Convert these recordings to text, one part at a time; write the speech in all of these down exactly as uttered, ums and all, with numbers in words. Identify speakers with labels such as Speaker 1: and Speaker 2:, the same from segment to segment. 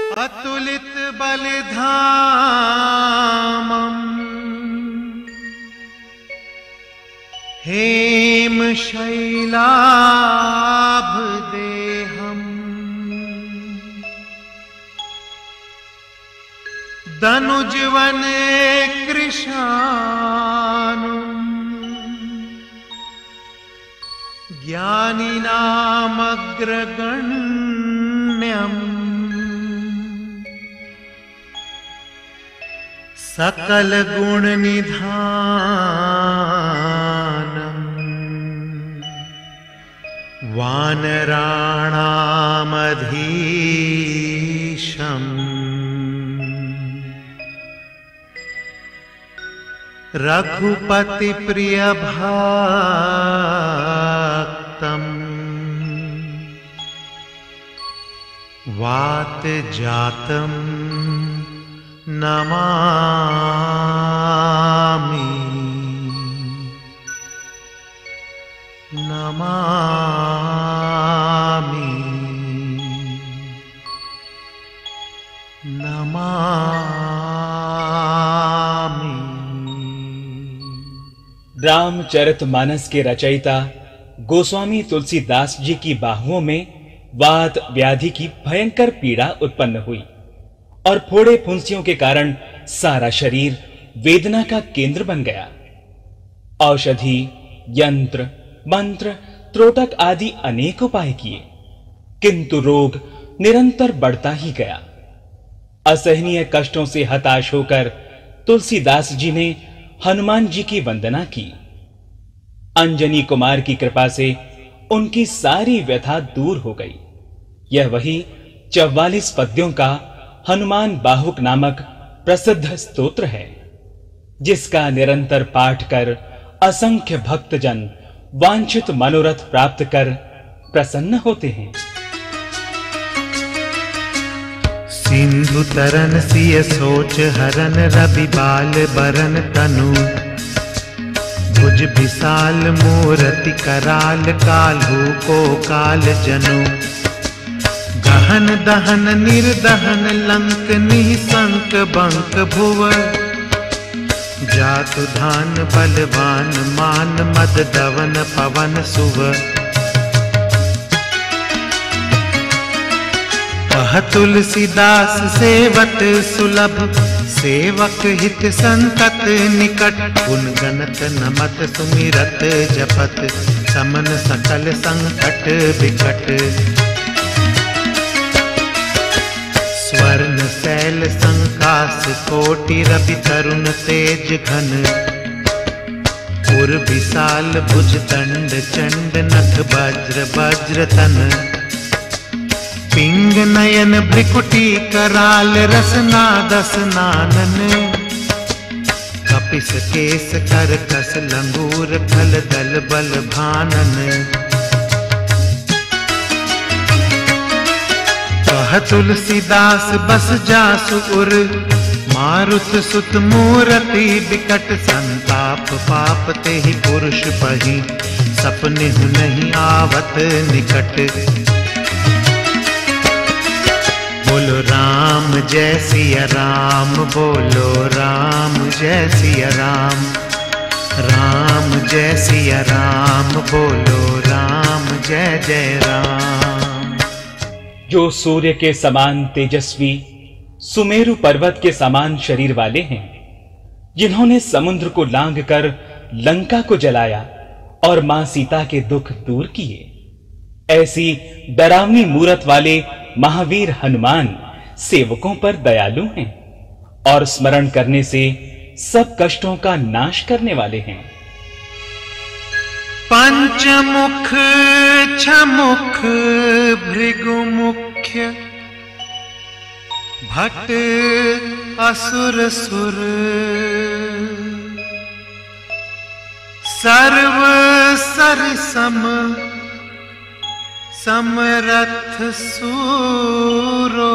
Speaker 1: अतुलित बलिधामम् हेम शैलाभदेहम् दनुजवने कृशानुम् ज्ञानिनामग्रगण्यम् सकल गुण निधानम् वानराणामधीशम् रघुपति प्रिय भक्तम् वात जातम् नमामि नमामि नमामि।
Speaker 2: रामचरितमानस के रचयिता गोस्वामी तुलसीदास जी की बाहुओं में वात व्याधि की भयंकर पीड़ा उत्पन्न हुई और फोड़े फुंसियों के कारण सारा शरीर वेदना का केंद्र बन गया। औषधि, यंत्र, मंत्र, त्रोटक आदि अनेक उपाय किए, किंतु रोग निरंतर बढ़ता ही गया। असहनीय कष्टों से हताश होकर तुलसीदास जी ने हनुमान जी की वंदना की। अंजनी कुमार की कृपा से उनकी सारी व्यथा दूर हो गई। यह वही चौवालीस पद्यों का हनुमान बाहुक नामक प्रसिद्ध स्तोत्र है, जिसका निरंतर पाठ कर असंख्य भक्तजन वांछित मनोरथ प्राप्त कर प्रसन्न होते हैं।
Speaker 1: सिंधु तरन सिय सोच हरन रवि बाल बरन तनु भुज विशाल मूरति कराल काल्हू को काल जनु गहन दहन निर्दहन लंक निशंक बंक भुव जातु धान बलवान मान मद दवन पवन सुव कह तुलसीदास सेवत सुलभ सेवक हित संतत निकट गुण गणत नमत सुमिरत जपत समन सकल संकट विकट स्वर्ण शैल संकास कोटि रवि तरुण तेज घन पुर विशाल भुज दंड चंड नथ वज्र वज्र तन पिंग नयन भ्रिकुटी कराल रसना दस नानन कपिस केस कर कस लंगूर खल दल बल भानन कह तुलसीदास बस जासु उर मारुत सुत मूरति विकट संताप पाप ते ही पुरुष पही सपने हु नहीं आवत निकट बोलो राम जय सिया राम बोलो राम जय सिया राम राम जय सिया राम बोलो राम जय जय राम।
Speaker 2: जो सूर्य के समान तेजस्वी सुमेरु पर्वत के समान शरीर वाले हैं, जिन्होंने समुद्र को लांघ कर लंका को जलाया और मां सीता के दुख दूर किए, ऐसी डरावनी मूरत वाले महावीर हनुमान सेवकों पर दयालु हैं और स्मरण करने से सब कष्टों का नाश करने वाले हैं।
Speaker 1: पंचमुख छमुख भृगुमुख्य भट असुर सुर सर्व सरसम समरथ सूरो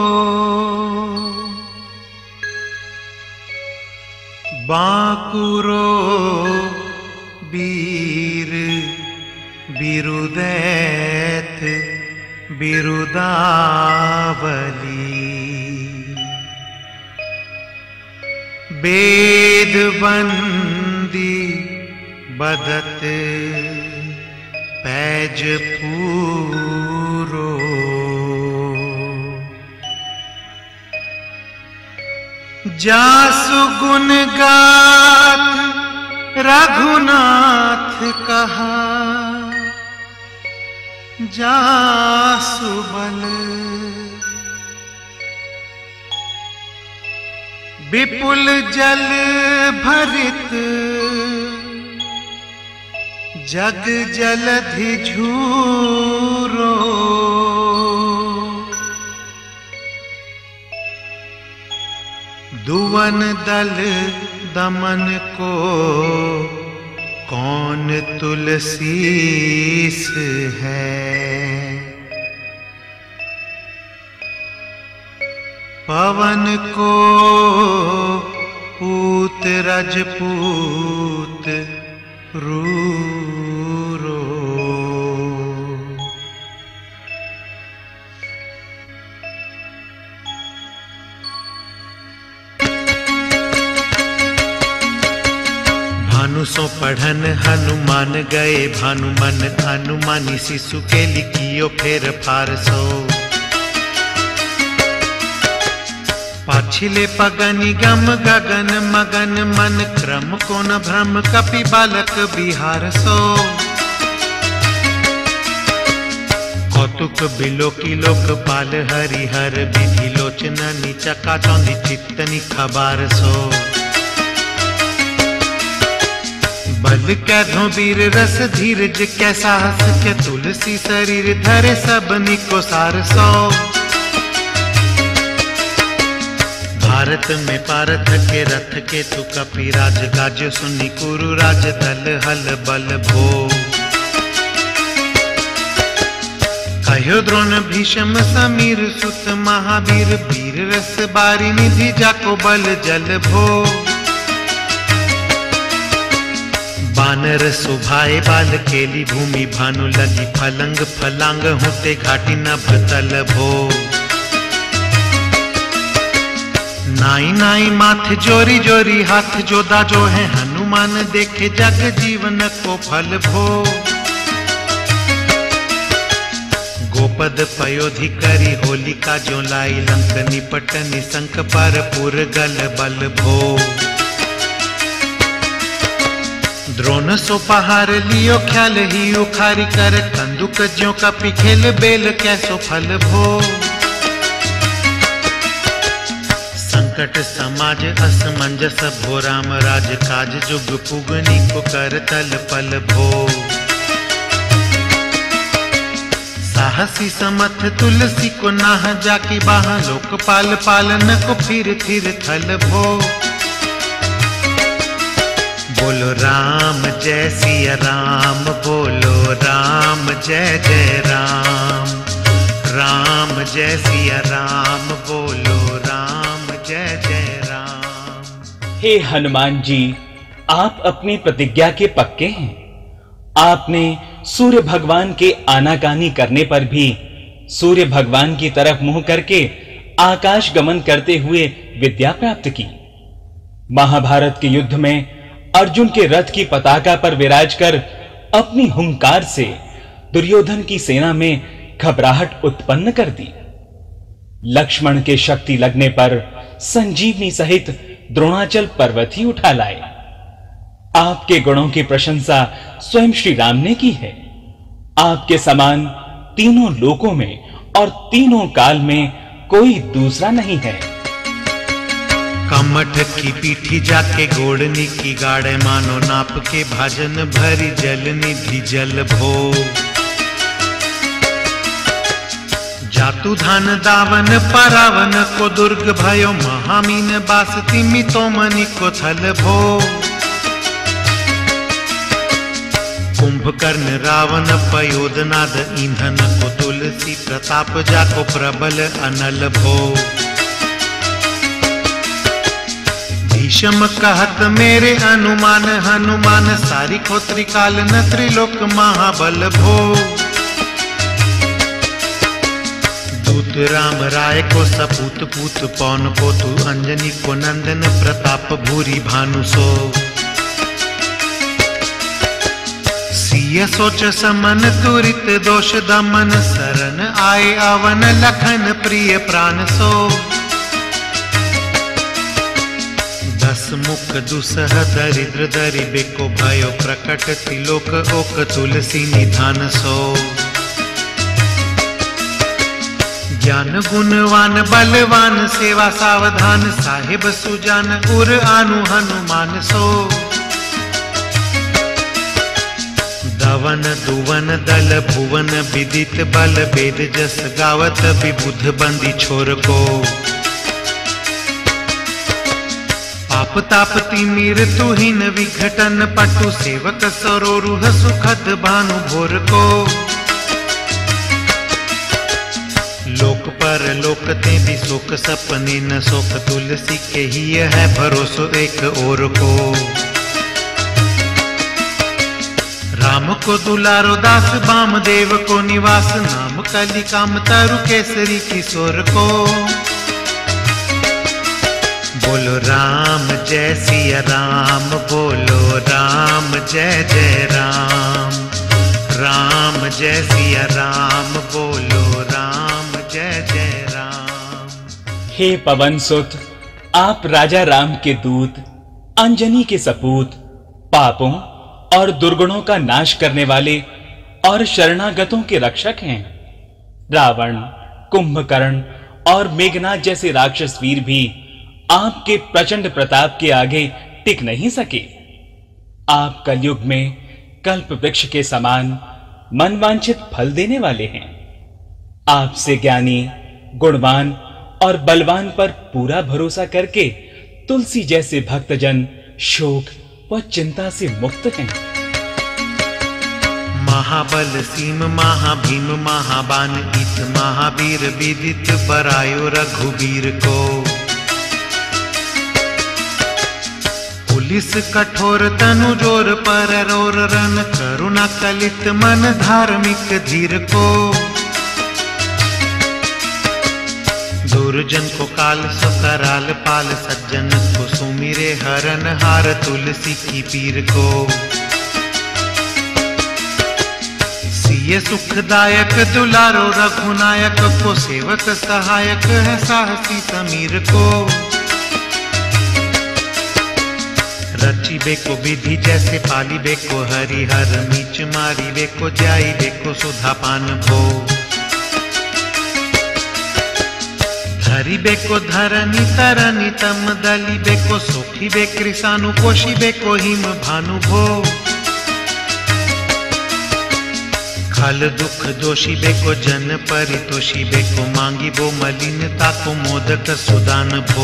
Speaker 1: बाकुरो वीर बिरुदैत बिरुदावली। वेद बंदी बदत पैज पूरो, जासु गुण गाथ रघुनाथ कहा, जासु बल विपुल जल भरित, जग जलधि झूरो, दुवन दल दमन को कौन तुलसीस है, पवन को पूत रजपूत रूरो, भानु सो पढ़न हनुमान गए, भानुमन अनुमानी शिशु के लिखियो फेर फार सो, पाछिले पगनि गम गगन मगन, मन क्रम को न भ्रम कपि बालक बिहार सो, कौतुक बिलोकी लोक पाल हरिहर, विधि लोचननि चका चौंधी चित्तनि खबार सो, बल कैधो वीर रस धीरज कै साहस, के तुलसी शरीर धरे सबनि को सार सो, भारत में पारथ के रथ के तु कपिराज, गाज सुनी कुरु राज दल हल बल भो, कहो द्रोण भीषम समीर सुत महावीर, वीर रस बारी निधि जाको बल जल भो, बानर सुभाए बाल केली भूमि, भानु लगी फलंग फलांग होते घाटी नभ तल भो, नाई नाई माथ जोरी जोरी हाथ जोदा जो है, हनुमान देखे जग जीवन को फल भो, गोपद पयोधि करी होलिका जो लाई, लंक निपट निशंक पर पुर गल बल भो, द्रोण सो पहार लियो ख्याल ही उखारी कर, कंदुक ज्यों का पिखेल बेल कैसो फल भो, संकट समाज असमंजस भो, राम राज काज जुग पुगनी को कर तल पल भो, साहसी समथ तुलसी को नाह जाकी बाह, लोकपाल पालन को फिर फिर थल भो, बोलो राम जय सिया राम, बोलो राम जय जय राम, राम जय सिया राम, बोलो राम जय जय राम।
Speaker 2: हे हनुमान जी, आप अपनी प्रतिज्ञा के पक्के हैं। आपने सूर्य भगवान के आनाकानी करने पर भी सूर्य भगवान की तरफ मुंह करके आकाश गमन करते हुए विद्या प्राप्त की। महाभारत के युद्ध में अर्जुन के रथ की पताका पर विराज कर अपनी हुंकार से दुर्योधन की सेना में घबराहट उत्पन्न कर दी। लक्ष्मण के शक्ति लगने पर संजीवनी सहित द्रोणाचल पर्वत ही उठा लाए। आपके गुणों की प्रशंसा स्वयं श्री राम ने की है। आपके समान तीनों लोकों में और तीनों काल में कोई दूसरा नहीं है।
Speaker 1: कमठ की पीठी जाके गोड़नी की गाड़े, मानो नाप के भाजन भरी जल निधि जल भो। जातु धान दावन परावन को दुर्ग भयो, महामीन बास तिमि तो मनि को थल भो। कुंभकर्ण रावण पयोदनाद, ईंधन को तुलसी प्रताप जाको प्रबल अनल भो। भीषम कहत मेरे अनुमान, हनुमान सारी को त्रिकाल न त्रिलोक महाबल भो। दूत दूत राम राय को सपूत पूत पौन को तू अंजनी को नंदन प्रताप भूरी भानु सो सिय सोच समन तुरित दोष दमन सरन आए अवन लखन प्रिय प्राण सो दस मुख दुसह दरिद्र दरिबे को भयो प्रकट तिलोक ओक तुलसी निधान सो ज्ञान गुणवान बलवान सेवा सावधान साहिब सुजान उर आनु हनुमान सो दवन दुवन दल भुवन विदित बल वेद जस गावत विबुध बंदी छोर को पाप ताप तिमिर तुहिन विघटन पटु सेवक सरोरुह सुखद भानु भोर को लोक पर लोक ते भी शोक सपने न शोक तुलसी के ही है भरोसो एक और को राम को दुलारो दास बाम देव को निवास नाम कली काम तरु केसरी किशोर को बोलो राम जय सिया राम बोलो राम जय जय राम राम जय सिया राम बोलो राम जय जय राम।
Speaker 2: हे पवन सुत, आप राजा राम के दूत, अंजनी के सपूत, पापों और दुर्गुणों का नाश करने वाले और शरणागतों के रक्षक हैं। रावण, कुंभकर्ण और मेघनाथ जैसे राक्षस वीर भी आपके प्रचंड प्रताप के आगे टिक नहीं सके। आप कलयुग में कल्प वृक्ष के समान मनवांछित फल देने वाले हैं। आपसे ज्ञानी, गुणवान और बलवान पर पूरा भरोसा करके तुलसी जैसे भक्तजन शोक व चिंता से मुक्त हैं।
Speaker 1: महाबल सीम महाभीम महाबान इत महावीर विदित बरायो रघुबीर को पुलिस कठोर तनु जोर पर रोर रन करुणा कलित मन धार्मिक धीर को दुर्जन को काल सतराल पाल सज्जन को सुमिरे हरन हार तुलसी की पीर को सिय सुखदायक दुलारो रघुनायक को सेवक सहायक है साहसी समीर को रची बेको विधि जैसे पाली बेको हरि हर मीच मारी बेको जाई बेको सुधा पान भो धरी बेको धरनी तरनी तम दली बेको सोखी बे कृषानु कोशी बेको हिम भानु भो खल दुख दोषी बेको जन परितोषी बेको मांगी बो मलिनता को मोदक सुदान भो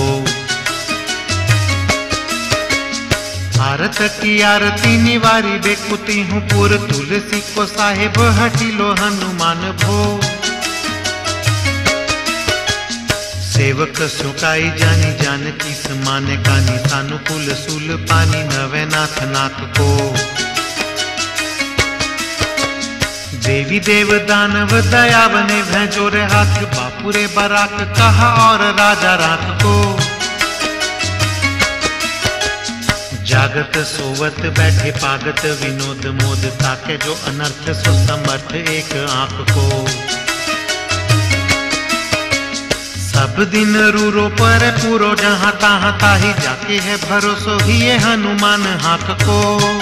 Speaker 1: आरत की आरती निवारी बेकुती हूँ पुर तुलसी को साहेब हटिलो हनुमान भो सेवक सुकाई जानी जानकी समाने कानी सानुकूल सूल पानी नवे नाथ नाथ को देवी देव दानव दयावने भैंजोरे हाथ बापुरे बराक कहा और राजा रात को जागत सोवत बैठे पागत विनोद मोद ताके जो अनर्थ सो समर्थ एक आंख को सब दिन रूरो पर पूरो जहां तहां ताही जाके है भरोसो ही ये हनुमान हाथ को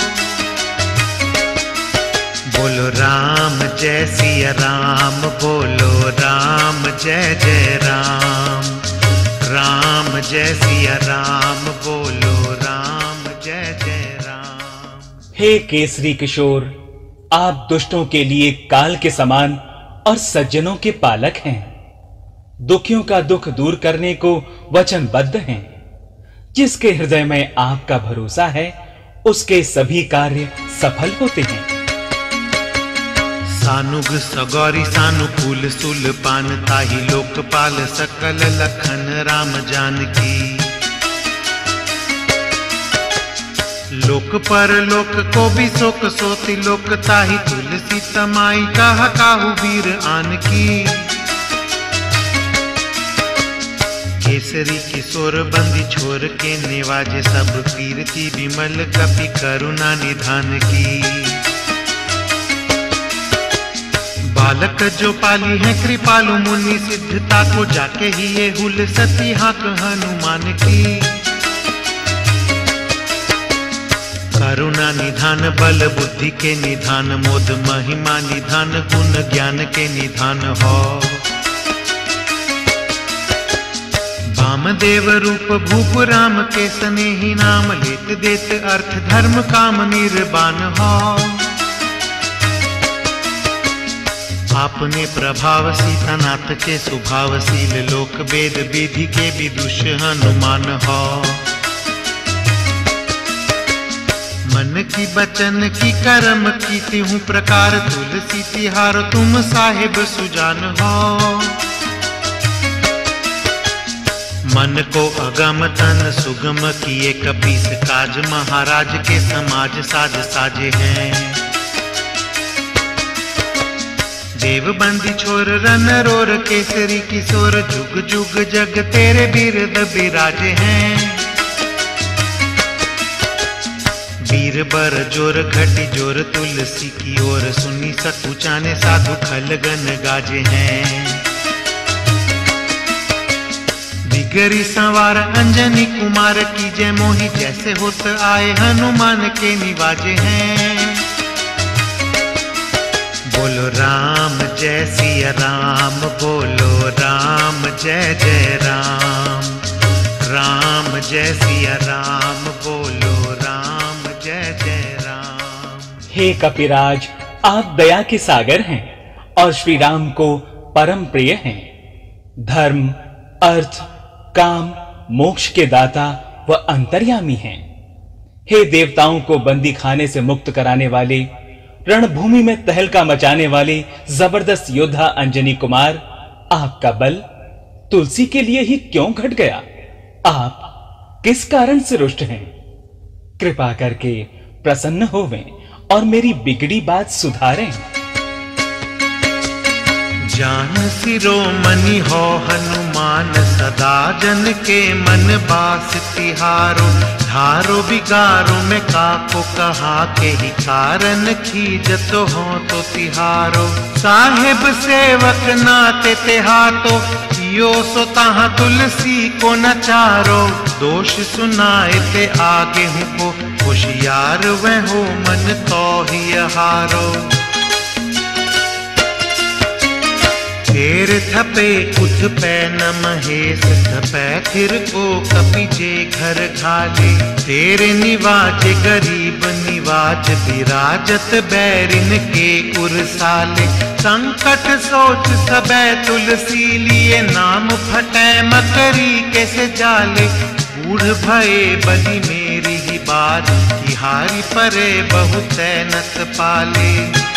Speaker 1: बोलो राम जय सिया राम बोलो राम जय जय राम राम जय सिया राम बोलो राम जय जय राम।
Speaker 2: हे केसरी किशोर, आप दुष्टों के लिए काल के समान और सज्जनों के पालक हैं। दुखियों का दुख दूर करने को वचनबद्ध हैं। जिसके हृदय में आपका भरोसा है उसके सभी कार्य सफल होते हैं।
Speaker 1: सानुग सगौरी सानुकूल सुल पान ताही लोकपाल सकल लखन राम जानकी लोक पर लोक को भी शोक सोती लोक ताही तुलसी तमाई कहा काहू वीर आन की केसरी किशोर बंदी छोर के निवाजे, सब कीर्ति विमल कपि करुणा निधान की। बालक जो पाली है कृपालु मुनि, सिद्धता को जाके ही ये हुल सती हाक हनुमान की। करुणा निधान बल बुद्धि के निधान, मोद महिमा निधान गुण ज्ञान के निधान हो। वामदेव रूप भूप राम के स्नेही नाम, लेत देत अर्थ धर्म काम निर्वाण हो। आपने प्रभाव सीतानाथ के स्वभावशील, लोक वेद विधि के विदुष हनुमान हो। मन की बचन की कर्म की तिहु प्रकार, तुलसी तिहार तुम साहिब सुजान हो। मन को अगम तन सुगम किए कपीस, काज महाराज के समाज साज साजे हैं। देव बंदी छोर रन रोर केसरी किशोर, जुग जुग जग तेरे बिरद बिराजे हैं। वीर बर जोर घटी जोर तुलसी की ओर, सुनी सकुचाने साधु खलगन गाजे हैं। बिगरी संवार अंजनी कुमार की जय, मोहि जैसे होत आए हनुमान के निवाजे हैं। बोलो राम जय सिया राम, बोलो राम जय जय राम। राम जय सिया राम, बोलो राम जय जय राम।
Speaker 2: हे कपिराज, आप दया के सागर हैं और श्री राम को परम प्रिय हैं। धर्म, अर्थ, काम, मोक्ष के दाता व अंतर्यामी हैं। हे देवताओं को बंदी खाने से मुक्त कराने वाले, रणभूमि में तहलका मचाने वाले जबरदस्त योद्धा अंजनी कुमार, आपका बल तुलसी के लिए ही क्यों घट गया? आप किस कारण से रुष्ट हैं? कृपा करके प्रसन्न होवें और मेरी बिगड़ी बात सुधारें।
Speaker 1: जान शिरोमणि हो हनुमान, सदा जन के मन बास तिहारो। धारो बिगारो में काको कहा के ही कारण, खीजत हो तो तिहारो। साहेब सेवक नाते तिहातो, यो सो ताहा तुलसी को नचारो। दोष सुनाए ते आगे हूँ को, होशियार वह हो मन तो ही हारो। शेर थपे उठ पै न महेश, थपै थिर को कपि जे घर घाले। तेरे निवाज गरीब निवाज, विराजत बैरिन के उरसाले। संकट सोच सबे तुलसी लिए, नाम फटै मकरी कैसे जाले। बूढ़ भये बलि मेरी ही बात, की हारी परे बहुत नत पाले।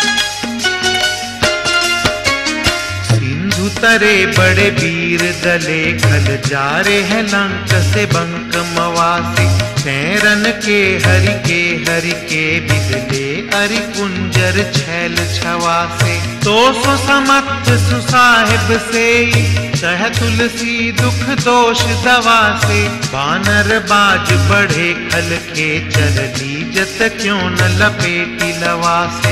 Speaker 1: तरे बड़े वीर दले, खल जा रे हैं लंक से बंक मवासी। तैरन के हरि के हरि के बिदले, हरि कुंजर छैल छवासे। तो सो समत सुसाहिब से, सह तुलसी दुख दोष दवा से। बानर बाज बढ़े खल के, चरली जत क्यों न लपेटी लवा से।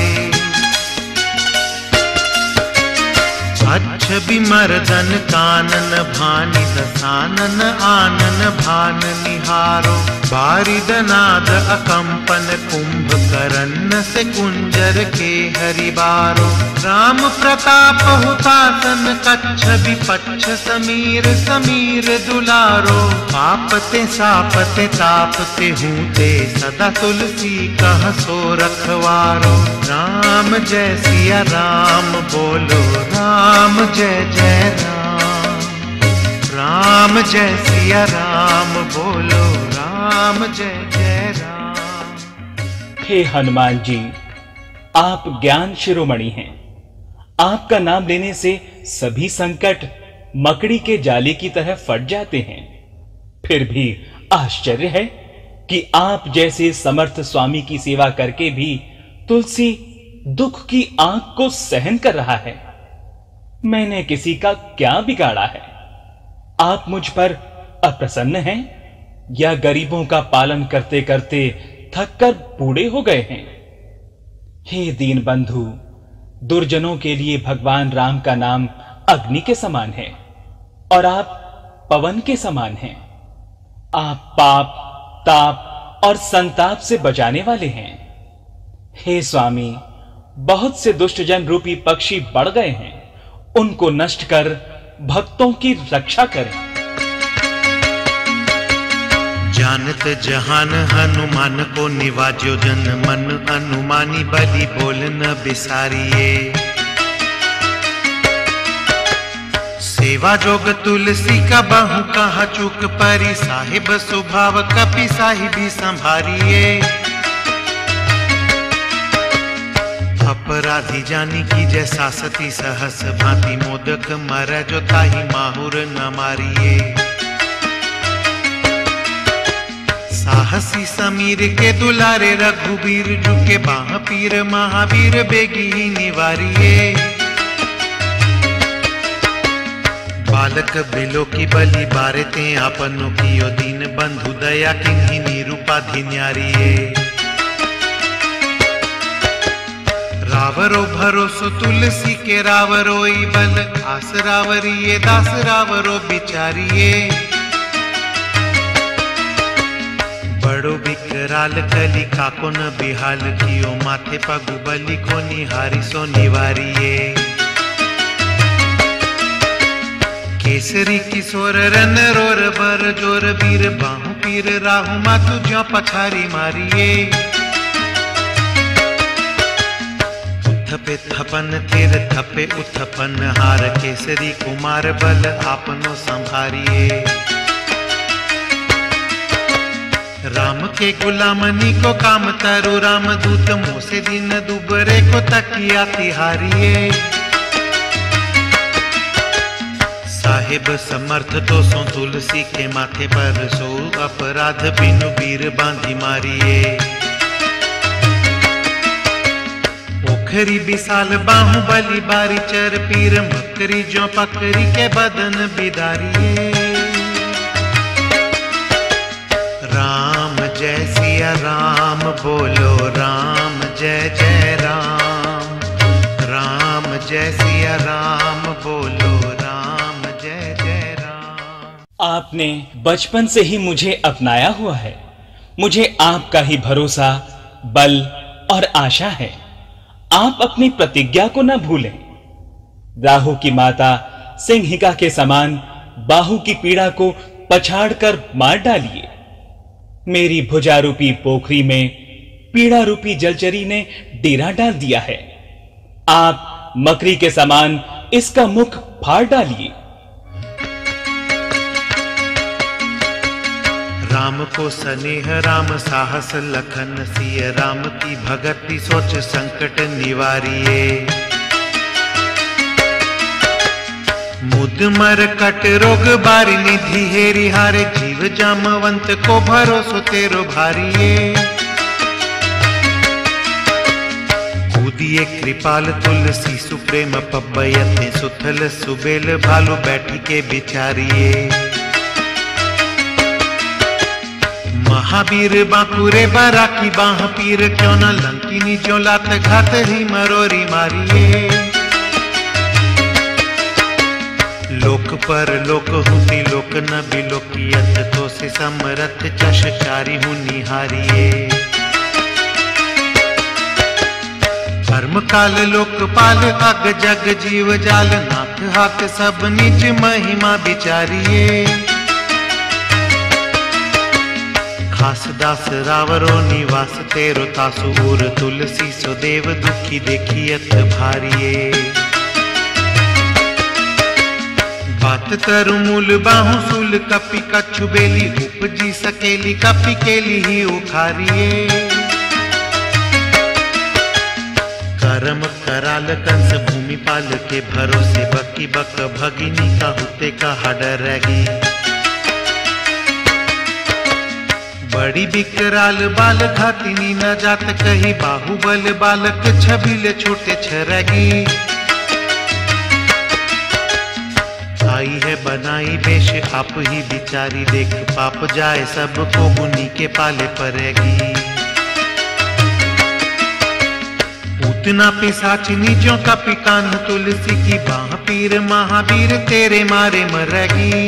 Speaker 1: अच्छ बिमर्दन कानन भानि, दसानन आनन भान निहारो। बारिद नाद अकंपन कुंभ करन्न से, कुंजर के हरिबारो। राम प्रताप हुतासन कच्छ विपच्छ, समीर समीर दुलारो। पापते सापते तापते हूते, सदा तुलसी कह सो रखवारो। राम जय सिया राम, बोलो राम जय जय राम। राम जय सिया राम, बोलो राम जय जय राम।
Speaker 2: हे हनुमान जी, आप ज्ञान शिरोमणि हैं। आपका नाम लेने से सभी संकट मकड़ी के जाले की तरह फट जाते हैं। फिर भी आश्चर्य है कि आप जैसे समर्थ स्वामी की सेवा करके भी तुलसी दुख की आंख को सहन कर रहा है। मैंने किसी का क्या बिगाड़ा है? आप मुझ पर अप्रसन्न हैं या गरीबों का पालन करते करते थककर बूढ़े हो गए हैं? हे दीन बंधु, दुर्जनों के लिए भगवान राम का नाम अग्नि के समान है और आप पवन के समान हैं। आप पाप, ताप और संताप से बचाने वाले हैं। हे स्वामी, बहुत से दुष्टजन रूपी पक्षी बढ़ गए हैं, उनको नष्ट कर भक्तों की रक्षा करें।
Speaker 1: जानत जहान हनुमान को निवाजो जन मन, अनुमानी बलि बोल न बिसारिए। सेवा जोग तुलसी का बहु कहा चूक परी, साहिब स्वभाव कपि साहिबी संभारिए। अपराधी जानी की जैसा सती सहस भांति, मोदक मर जो ताही माहुर न मारिए। साहसी समीर के दुलारे रघुबीर, झुके बाह पीर महावीर बेगी ही निवारिए। बालक बिलो की बलि बारे ते आपनो कियो, दीन बंधु दया किन्हीं निरूपाधि न्यारिए। रावरो भरोसो तुलसी के रावरोई बल, आस रावरिये दास रावरो बिचारिए। बड़ो बिकराल कली काको न बिहाल कियो, माथे पगु बलि को निहारी सो निवारिए। केसरी किशोर रन रोर बर जोर, वीर बाहु पीर राहु मातु ज्यों पछारी मारिए। उथपे थपन तिर थपे उथपन हार, केसरी कुमार बल आपनो संभारिए। राम के गुलामनी को काम तरु, राम दूत मोसे दिन दुबरे को तकिया तिहारिए। साहिब समर्थ तो सो तुलसी के माथे पर, सो अपराध बिनु वीर बांधी मारिए। ओखरी विशाल बाहु बलि बारी चर, पीर मकरी जो पकरी के बदन बिदारिए। राम जय सिया राम बोलो, राम जय जय राम। राम जय सिया राम बोलो, राम जय जय राम।
Speaker 2: आपने बचपन से ही मुझे अपनाया हुआ है। मुझे आपका ही भरोसा, बल और आशा है। आप अपनी प्रतिज्ञा को न भूलें। राहु की माता सिंहिका के समान बाहु की पीड़ा को पछाड़कर मार डालिए। मेरी भुजा रूपी पोखरी में पीड़ा रूपी जलचरी ने डेरा डाल दिया है। आप मकरी के समान इसका मुख फाड़ डालिए।
Speaker 1: राम को स्नेह राम साहस लखन सिय, राम की भगति सोच संकट निवारिए। मुद मर कट रोग बारी निधि हेरी हारे, जीव जामवंत को भरोसो तेरो भारिए। कूदिए कृपाल तुलसी सुप्रेम पब्बयते, सुथल सुबेल भालू बैठी के बिचारिए। महावीर बांकुरे बरा की बाह पीर, क्यों न लंकिनी जो लात घात ही मरोरी मारिए। लोक पर लोक हुती लोक न बिलोकियत, तो से समरथ चशचारी हूँ निहारिए। धर्म काल लोकपाल अग जग जीव जाल, नाथ हाथ सब निज महिमा बिचारिए। खास दास रावरो निवास तेरो, तासु उर तुलसी सो देव दुखी देखियत भारिए। बात तरु मूल बाहु सूल, कपि कछु बेली उपजी सकेली, कपि केली ही उखारिए। करम कराल कंस भूमि पाल के भरोसे, बकी बक भगिनी का हुते का हडर रगी। बड़ी बिकराल बाल घातिनी न जात कही, बाहुबल बालक छबिल छोटे छरगी। आई है बनाई बेश आप ही बिचारी, देख पाप जाए सबको गुनी के पाले पड़ेगी। पूतना पिशाचिनी जो का पिकान तुलसी की बाह पीर महावीर तेरे मारे मरेगी।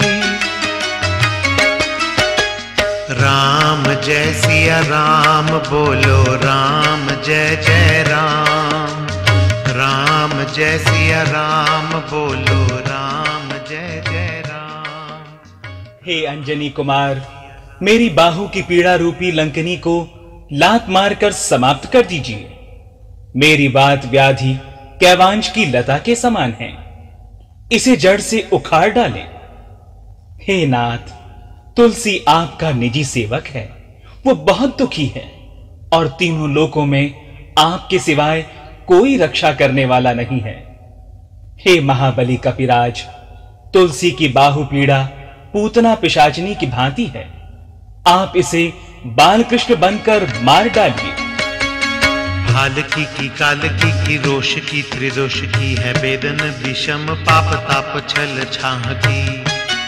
Speaker 1: राम जय सिया राम बोलो, राम जय जय राम, राम जय सिया राम बोलो, राम जय जय राम।
Speaker 2: हे अंजनी कुमार, मेरी बाहु की पीड़ा रूपी लंकनी को लात मारकर समाप्त कर दीजिए। मेरी बात व्याधि कैवांश की लता के समान है, इसे जड़ से उखाड़ डालें। हे नाथ, तुलसी आपका निजी सेवक है, वो बहुत दुखी है और तीनों लोकों में आपके सिवाय कोई रक्षा करने वाला नहीं है। हे महाबली कपिराज, तुलसी की बाहु पीड़ा पूतना पिशाचिनी की भांति है, आप इसे बालकृष्ण बनकर मार डालिए।
Speaker 1: भालकी की कालकी की रोष की त्रिदोष की है वेदन विषम पाप ताप छल छाह की।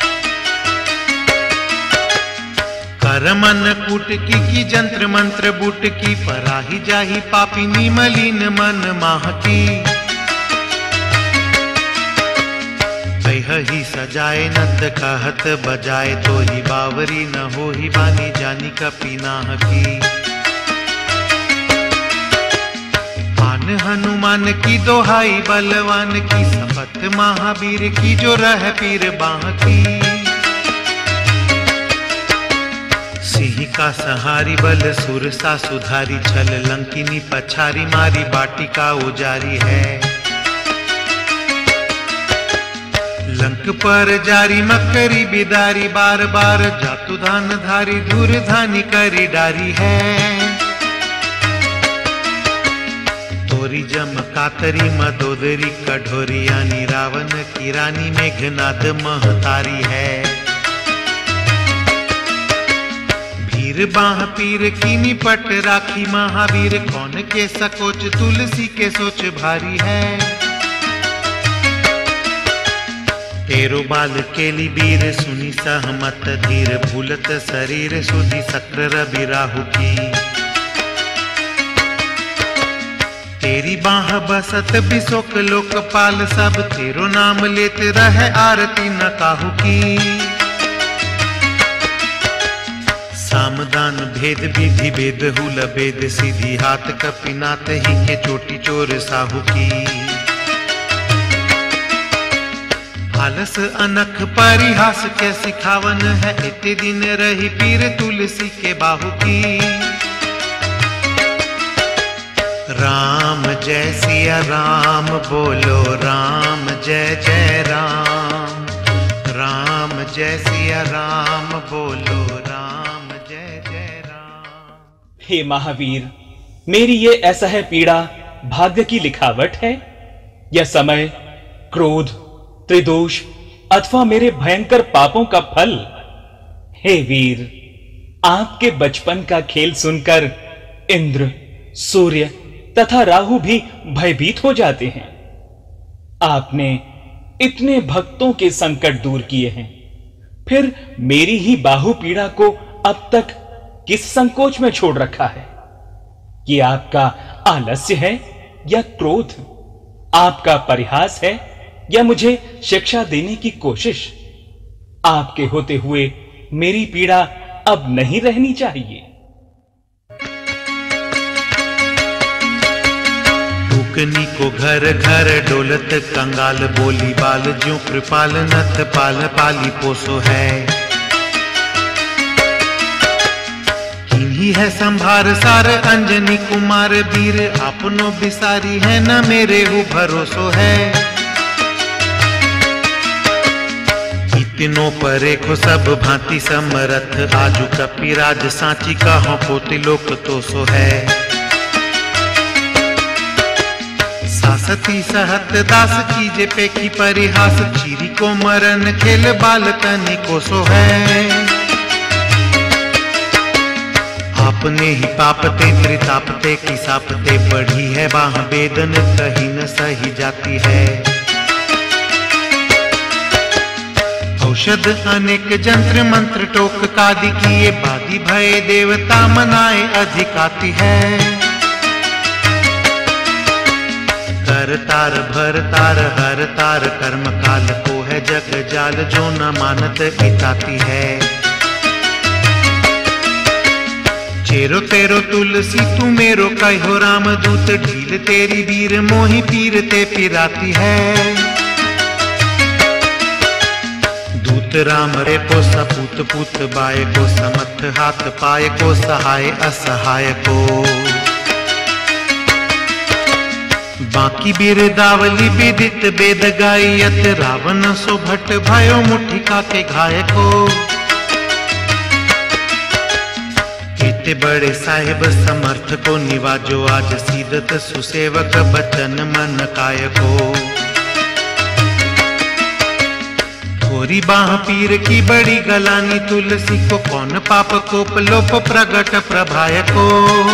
Speaker 1: करमन कूट की की जंत्र मंत्र बूट की पराही जाही पापिनी मलिन मन माह की। ही सजाए नत कहत बजाए तो ही बावरी न हो ही बानी जानी कपी नाह की। मान हनुमान की दोहाई बलवान की, शपथ महावीर की जो रह पीर बाह की। सिंह का सहारी बल सुर सा सुधारी, छल लंकिनी पछारी मारी बाटिका उजारी है। लंक पर जारी मकरी बिदारी, बार बार जातु धान धारी धूर धानी करी डारी है। तोरी जम कातरी मदोदरी कठोरी यानी रावण की रानी मेघनाद महतारी है। भीर बाह पीर की निपट राखी महावीर, कौन के सकोच तुलसी के सोच भारी है। तेरो बाल केली बीर सुनी सहमत धीर, भूलत शरीर सुधी सक्र रवि राहु की। तेरी बाह बसत बिशोक लोकपाल, सब तेरो नाम लेते रहे आरती न काहू की। सामदान भेद विधि भेद हुल भेद, सीधी हाथ कपिनाथ ही के चोटी चोर साहू की। आलस अनख परिहास के सिखावन है, इतने दिन रही पीर तुलसी के बाहु की। राम जय सिया राम बोलो, राम जय जय राम, राम जय सिया राम बोलो, राम जय जय राम।
Speaker 2: हे महावीर, मेरी ये असह्य पीड़ा भाग्य की लिखावट है या समय, क्रोध, त्रिदोष अथवा मेरे भयंकर पापों का फल? हे वीर, आपके बचपन का खेल सुनकर इंद्र, सूर्य तथा राहु भी भयभीत हो जाते हैं। आपने इतने भक्तों के संकट दूर किए हैं, फिर मेरी ही बाहु पीड़ा को अब तक किस संकोच में छोड़ रखा है? कि आपका आलस्य है या क्रोध, आपका परिहास है या मुझे शिक्षा देने की कोशिश? आपके होते हुए मेरी पीड़ा अब नहीं रहनी चाहिए।
Speaker 1: टूकनी को घर घर डोलत कंगाल, बोली बाल ज्यों कृपाल नथ पाल पाली पोसो है। किन्हीं है संभार सार अंजनी कुमार वीर, आपनो बिसारी है न मेरे हु भरोसो है। तीनों परे को सब भांति समरथ, आजू कपिराज सांची कहो पोति लोक तो सो है। सासती सहत दास कीजे पेखी परिहास, चीरी को मरण खेल बाल तनी को सो है। आपने ही पापते त्रितापते की सापते, बढ़ी है बाह वेदन कहीं न सही जाती है। औषध अनेक जंत्र मंत्र टोक कादि किए बादी भय देवता मनाए अधिकाति है। कर तार भर तार हर तार कर्म काल को है जग जाल जो न मानत इताती है। चेरो तेरो तुलसी तू मेरो कहो राम दूत ढील तेरी वीर मोहि पीर ते पिराती है। दूत राम रे को सपूत पूत बाय को समर्थ हाथ पाए को सहाय असहाय को। बाकी बिरदावली विदित वेद गायत रावण सो भट्ट भयो मुठिका के घाय को। इतने बड़े साहिब समर्थ को निवाजो आज सीदत सुसेवक बचन मन काय को। थोरी बाह पीर की बड़ी गलानी तुलसी को कौन पाप कोप लोप प्रगट प्रभाय को।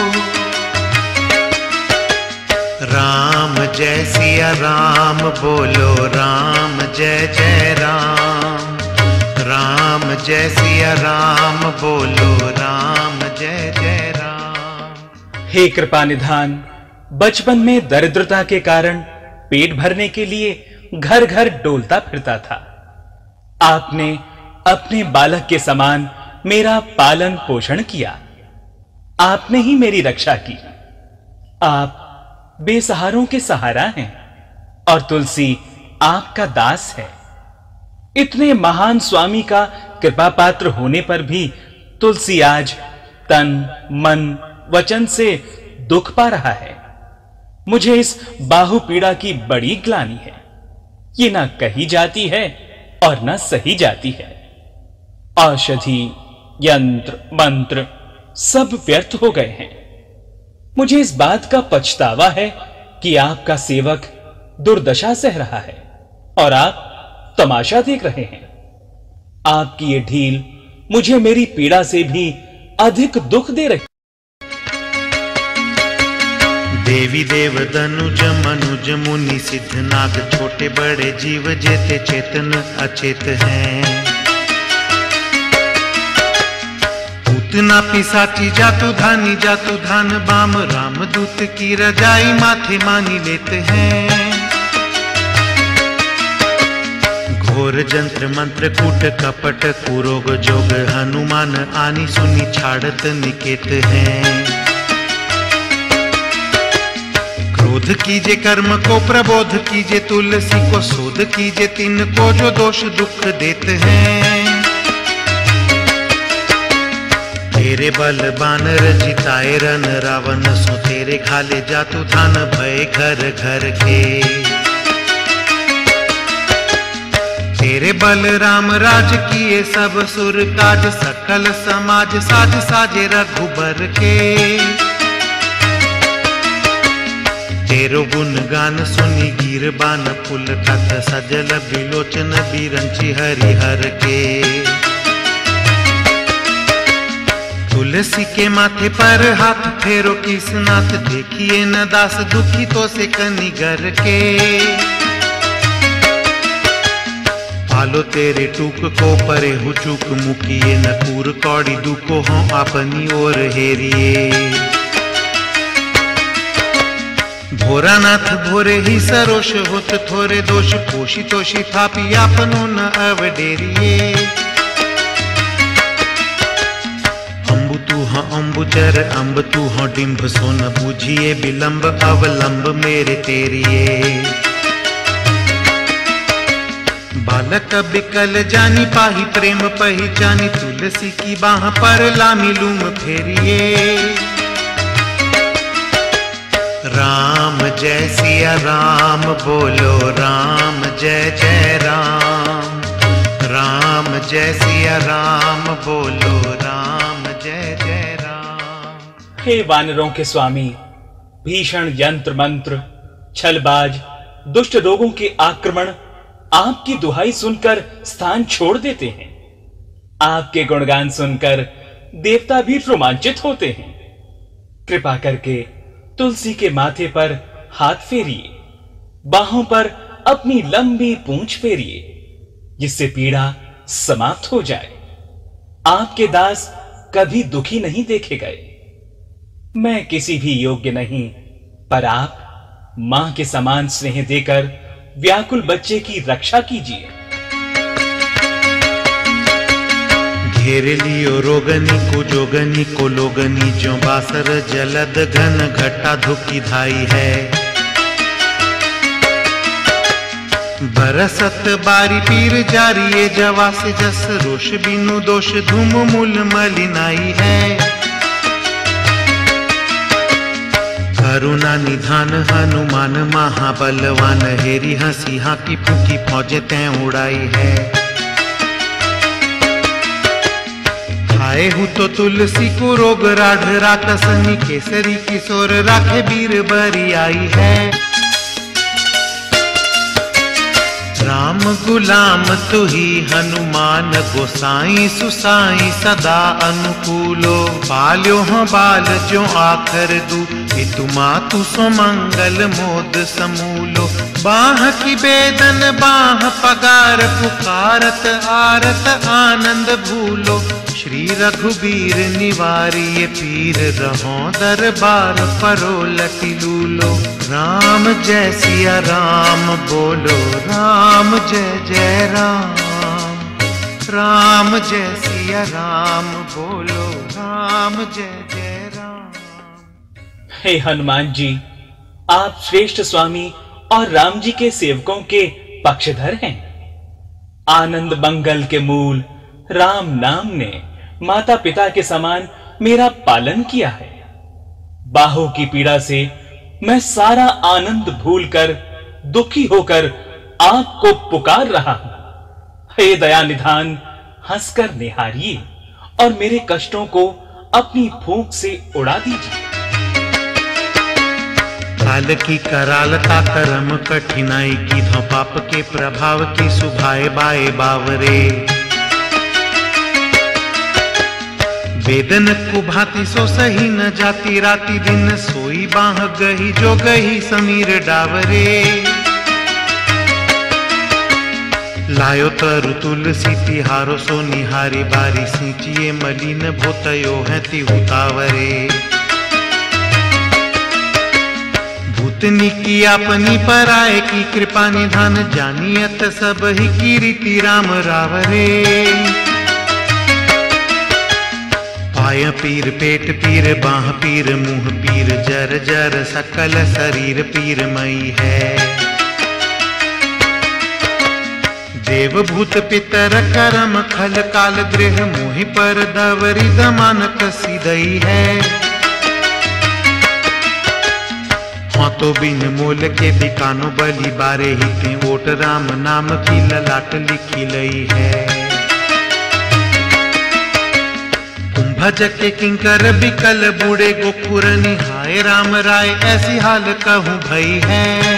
Speaker 1: राम जय सिया राम बोलो राम जय जय राम। राम जय सिया राम बोलो राम जय जय राम।
Speaker 2: हे कृपा निधान, बचपन में दरिद्रता के कारण पेट भरने के लिए घर घर डोलता फिरता था। आपने अपने बालक के समान मेरा पालन पोषण किया। आपने ही मेरी रक्षा की। आप बेसहारों के सहारा हैं और तुलसी आपका दास है। इतने महान स्वामी का कृपा पात्र होने पर भी तुलसी आज तन मन वचन से दुख पा रहा है। मुझे इस बाहु पीड़ा की बड़ी ग्लानि है। ये ना कही जाती है और ना सही जाती है। औषधि यंत्र मंत्र सब व्यर्थ हो गए हैं। मुझे इस बात का पछतावा है कि आपका सेवक दुर्दशा सह रहा है और आप तमाशा देख रहे हैं। आपकी ये ढील मुझे मेरी पीड़ा से भी अधिक दुख दे रही।
Speaker 1: देवी देव दनुज मनुज मुनि सिद्ध नाग छोटे बड़े जीव जेते चेतन अचेत हैं। पूतना पिसाची जातु धानी जातु धान बाम राम दूत की रजाई माथे मानी लेते हैं। घोर जंत्र मंत्र कूट कपट कुरोग जोग हनुमान आनी सुनी छाड़त निकेत हैं। क्रोध कीजे कर्म को प्रबोध कीजे तुलसी को शोध कीजे तिन को जो दोष दुख देते हैं। तेरे बल बानर जिताए रन रावण सो तेरे खाले जातु धान भय घर घर के। तेरे बल राम राज किए सब सुर काज सकल समाज साज साजे रघुबर के। तेरो गुण गान सुनी गिर बान फुल कथ सजल बिलोचन बिरंची हरिहर के। तुलसी के माथे पर हाथ फेरो किसनाथ देखिए न दास दुखी तो से कनिगर के। पालो तेरे टूक को परे हुचूक मुकिए न कूर कौड़ी दुको हों अपनी ओर हेरिए। भोरानाथ भोरे ही सरोष होत थोरे दोष पोषी तोषी थापी आपनो न अवडेरिए। अम्बुचर अम्ब तू हो डिम्भ सोन बूझिए विलंब अवलंब मेरे तेरिए। बालक बिकल जानी पाही प्रेम पहचानी तुलसी की बाह पर लामी लूम फेरिए। राम जय सिया राम बोलो राम जय जय राम। राम जय सिया राम बोलो राम जय जय राम।
Speaker 2: हे वानरों के स्वामी, भीषण यंत्र मंत्र छलबाज दुष्ट लोगों के आक्रमण आपकी दुहाई सुनकर स्थान छोड़ देते हैं। आपके गुणगान सुनकर देवता भी रोमांचित होते हैं। कृपा करके तुलसी के माथे पर हाथ फेरिए, बाहों पर अपनी लंबी पूंछ फेरिए, जिससे पीड़ा समाप्त हो जाए। आपके दास कभी दुखी नहीं देखे गए। मैं किसी भी योग्य नहीं, पर आप मां के समान स्नेह देकर व्याकुल बच्चे की रक्षा कीजिए।
Speaker 1: घेर लियो रोगनी को जोगनी को लोगनी, जो बासर जलद घन घटा धुकी धाई है। बरसत बारी पीर जारी ये जवास जस, रोष बिनु दोष धूम मूल मलिनाई है। करुणा निधान हनुमान महाबलवान, हेरी हंसी हाकी फूकी फौजे तैं उड़ाई है। खाए हूँ तो तुलसी को रोग राढ़ रातसनी, केसरी किशोर राखे बीर बरी आई है। राम गुलाम तू ही हनुमान, गोसाई सुसाई सदा अनुकूलो। पाल्यो हाँ बाल जो आखर दू, पितु मातु सो मंगल मोद समूलो। बाह की बेदन बाह पगार, पुकारत आरत आनंद भूलो। श्री रघुबीर निवारिये पीर, रहो दरबार परो लटी लूलो। राम जय सिया राम बोलो, राम जय जय राम। राम जय सिया राम बोलो, राम जय जय राम।
Speaker 2: हे हनुमान जी, आप श्रेष्ठ स्वामी और राम जी के सेवकों के पक्षधर हैं। आनंद मंगल के मूल राम नाम ने माता पिता के समान मेरा पालन किया है। बाहों की पीड़ा से मैं सारा आनंद भूलकर दुखी होकर आपको पुकार रहा हूं। हे दया निधान, हंसकर निहारिए और मेरे कष्टों को अपनी फूंक से उड़ा दीजिए।
Speaker 1: काल की करालता करम कठिनाई की, धौ पाप के प्रभाव की सुभाए बाए बावरे। वेदन को भांति सो सही न जाती, राती दिन सोई बाह गही जो गही समीर डावरे। लायो तरु तुलसी तिहारो सो निहारी, बारी सींचिए मलिन भोतयो है तिहुतावरे। भूतनी की अपनी पराए की कृपा निधान, जानियत सब ही की रीति राम रावरे। पाय पीर पेट पीर बाह पीर मुंह पीर, जर जर सकल शरीर पीर मई है। देव भूत पितर करम खल काल गृह, मोहि पर दवरी दमान कसी दई है। हाँ तो बिन मोल के बिकानो बलि बारे, हिते ओट राम नाम की ललाट लिखी लई है। भज के किंकर बिकल बूढ़े गोखुर निहाय, राम राय ऐसी हाल कहूं भई है।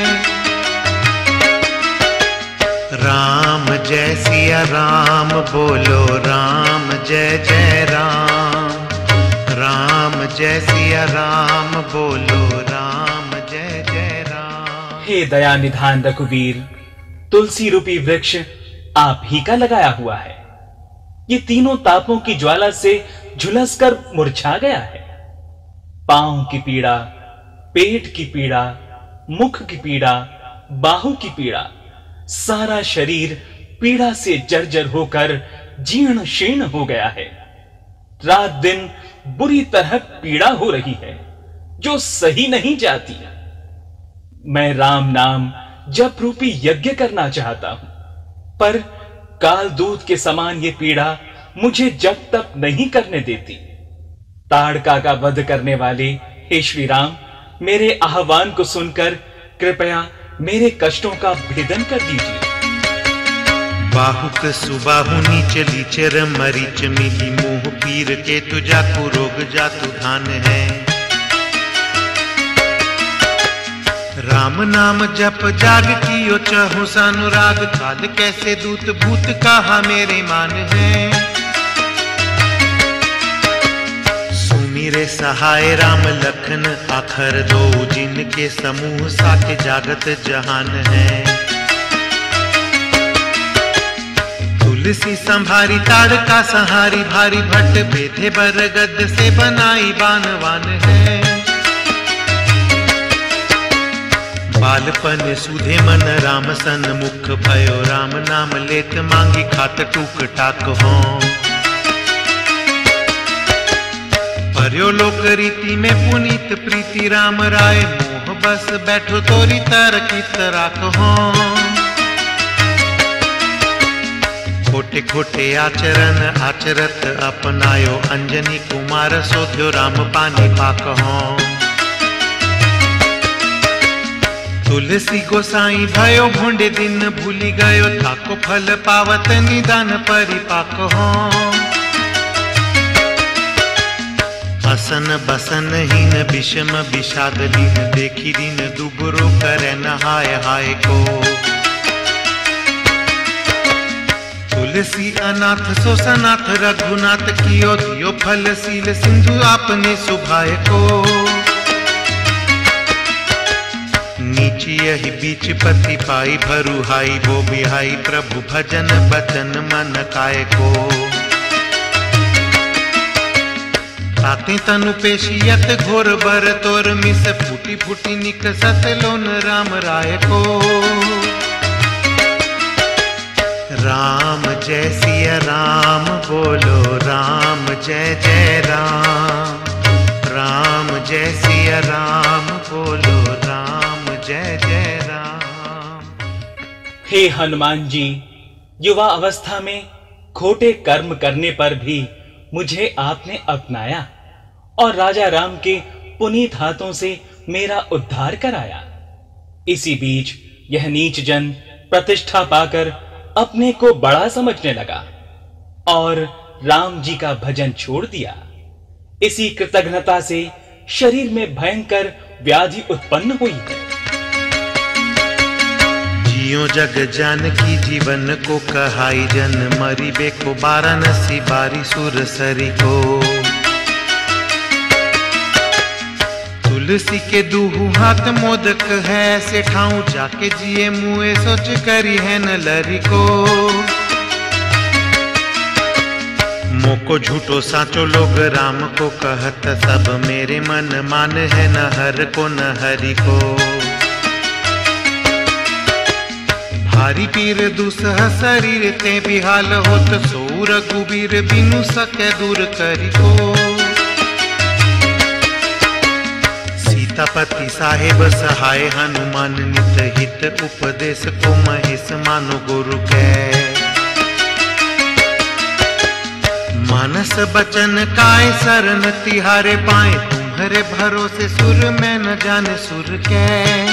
Speaker 1: राम जय सिया राम बोलो, राम जय जय राम। राम जय सिया राम बोलो, राम जय जय राम।
Speaker 2: हे दया निधान रघुवीर, तुलसी रूपी वृक्ष आप ही का लगाया हुआ है। ये तीनों तापों की ज्वाला से झुलसकर मुरझा गया है। पांव की पीड़ा, पेट की पीड़ा, मुख की पीड़ा, बाहु की पीड़ा, सारा शरीर पीड़ा से जर्जर होकर जीर्ण शीर्ण हो गया है। रात दिन बुरी तरह पीड़ा हो रही है जो सही नहीं जाती। मैं राम नाम जप रूपी यज्ञ करना चाहता हूं, पर काल दूत के समान ये पीड़ा मुझे जब तक नहीं करने देती। ताड़का का वध करने वाले हे श्री राम, मेरे आह्वान को सुनकर कृपया मेरे कष्टों का भेदन कर दीजिए।
Speaker 1: बाहुक सुबाहु नीच लीचर मरीच मिली, मोह पीर के तुझा को रोग जातु धान है। राम नाम जप जाग कियो चहु सानुराग, काल कैसे दूत भूत कहा मेरे मान है। सुमिरे सहाय राम लखन आखर दो, जिनके समूह साके जागत जहान है। तुलसी संभारी ताड़का सहारी, भारी भट्ट बेधे बरगद से बनाई बानवान है। बालपन सुधे मन राम सन मुख भयो, राम नाम लेत मांगी खात टूक टाक हो। पर्यो लोक रीति में पुनीत प्रीति राम राय, मोह बस बैठो तोरी तरकित राख हो। खोटे खोटे आचरण आचरत अपनायो, अंजनी कुमार सोध्यो राम पानी पाक हो। तुलसी गोसाई भयो भोंडे दिन भूली गयो, ताको फल पावत निदान परिपाक हो। असन बसन हीन विषम विषाद लीन, देखी दिन दुबरो करे न हाय हाय को। तुलसी अनाथ सो सनाथ रघुनाथ कियो, दियो फल सील सिंधु आपने सुभाय को। नीची यही बीच पति पाई भरु हाई, वो बिहाई प्रभु भजन बचन मन काय को। ताते तनु पेशियत घोर बर तोर, मिस फूटी फूटी निकसत लोन राम राय को। राम जय सिया राम बोलो, राम जय जय राम। राम जय सिया राम बोलो, राम जय जय राम।
Speaker 2: हे हनुमान जी, युवा अवस्था में खोटे कर्म करने पर भी मुझे आपने अपनाया और राजा राम के पुनीत हाथों से मेरा उद्धार कराया। इसी बीच यह नीच जन प्रतिष्ठा पाकर अपने को बड़ा समझने लगा और राम जी का भजन छोड़ दिया। इसी कृतज्ञता से शरीर में भयंकर व्याधि उत्पन्न हुई है।
Speaker 1: जियो जग जानकी जीवन को कहाई जन, मरी बेको वाराणसी बारी सुर सरी को। तुलसी के दूहु हाथ मोदक है, से ठाऊं जाके जिए मुए सोच करी है न लरी को। मोको झूठो साचो लोग राम को कहत, सब मेरे मन मान है न हर को न हरि को। भारी पीर दुसह शरीर ते बिहाल होत, सो रघुबीर बिनु सके दूर करी को। सीतापति साहेब सहाय हनुमान, नित हित उपदेश को महेश मानो गुरु के। मानस बचन काय शरण तिहारे पाए, तुम्हारे भरोसे सुर में न जाने सुर के।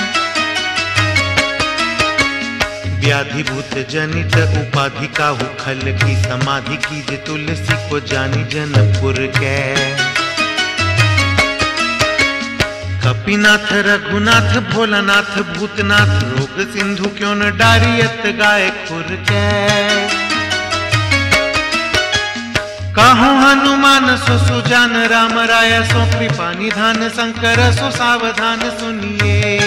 Speaker 1: व्याधिभूत जनित उपाधि का हुखल की, समाधि कीजे तुलसी को जानी जनपुर के। कपिनाथ रघुनाथ भोलानाथ भूतनाथ, रोग सिंधु क्यों न डारियत गाय खुर के। कहूँ हनुमान सो सुजान, राम राय सो कृपा निधान, शंकर सो सावधान सुनिए।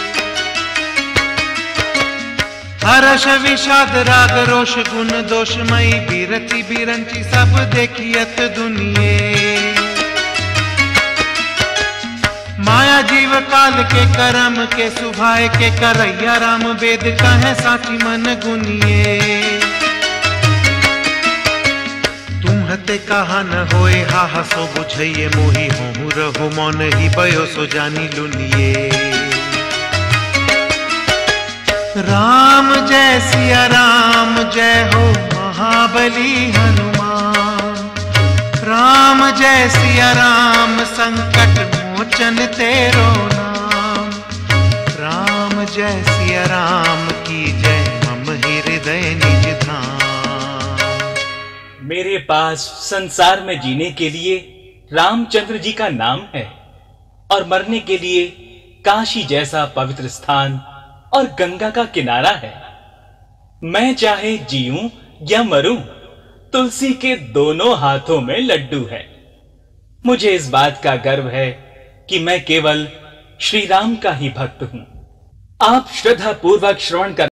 Speaker 1: हर्ष विषाद राग रोष गुण दोषमयी, बीरति बीरंची सब देखियत दुनिये। माया जीव काल के करम के सुभाए के, करैया राम वेद कहे साची मन गुनिए। तुम्हते कहा न होए हा हसो बुझइए, मोहि होहु रहु मौन ही भयो सो जानी लुनिए। राम जय सिया राम जय हो महाबली हनुमान। राम जय सिया राम संकट मोचन तेरो नाम। राम जय सिया राम की जय, मम हृदय निज धाम।
Speaker 2: मेरे पास संसार में जीने के लिए रामचंद्र जी का नाम है और मरने के लिए काशी जैसा पवित्र स्थान और गंगा का किनारा है। मैं चाहे जीऊं या मरूं, तुलसी के दोनों हाथों में लड्डू है। मुझे इस बात का गर्व है कि मैं केवल श्री राम का ही भक्त हूं। आप श्रद्धा पूर्वक श्रवण कर